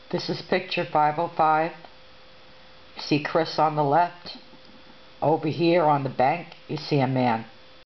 This is picture 505. You see Kris on the left. Over here on the bank, you see a man.